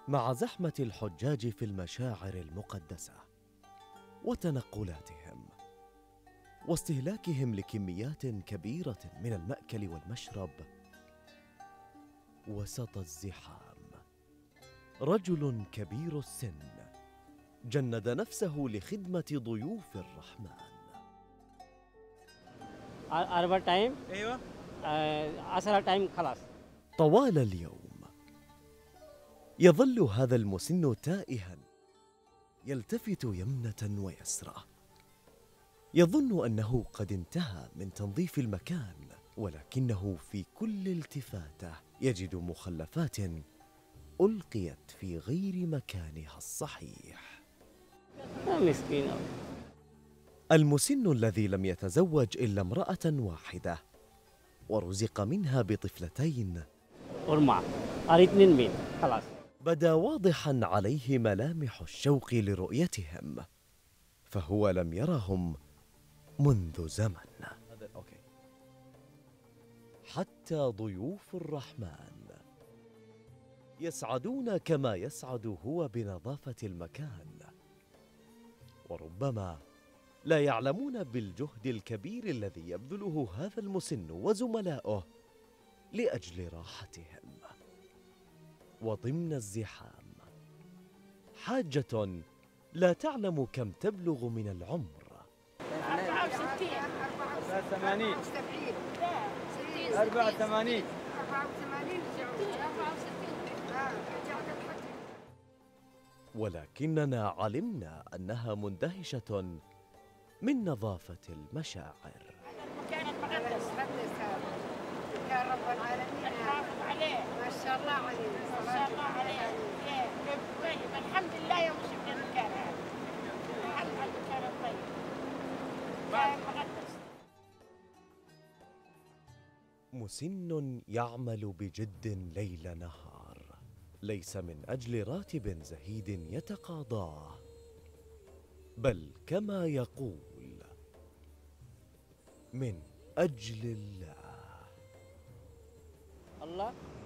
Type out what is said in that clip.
مع زحمة الحجاج في المشاعر المقدسة وتنقلاتهم واستهلاكهم لكميات كبيرة من المأكل والمشرب، وسط الزحام رجل كبير السن جند نفسه لخدمة ضيوف الرحمن. أربع تايم أيوة 10 تايم خلاص. طوال اليوم يظل هذا المسن تائها يلتفت يمنة ويسرى، يظن أنه قد انتهى من تنظيف المكان، ولكنه في كل التفاتة يجد مخلفات ألقيت في غير مكانها الصحيح. مسكين. المسن الذي لم يتزوج إلا امرأة واحدة ورزق منها بطفلتين خلاص. بدا واضحا عليه ملامح الشوق لرؤيتهم، فهو لم يرهم منذ زمن. حتى ضيوف الرحمن يسعدون كما يسعد هو بنظافة المكان، وربما لا يعلمون بالجهد الكبير الذي يبذله هذا المسن وزملاؤه لأجل راحتهم. وضمن الزحام حاجة لا تعلم كم تبلغ من العمر. 64 84 84 ولكننا علمنا أنها مندهشة من نظافة المشاعر. المكان المقدس يا رب العالمين، نحافظ عليه. ما شاء الله عليه، ما شاء الله عليه. طيب الحمد لله يوم شفنا المكان هذا. الحمد لله المكان الطيب. مكان مقدس. مسن يعمل بجد ليل نهار، ليس من أجل راتب زهيد يتقاضاه، بل كما يقول من أجل الله. الله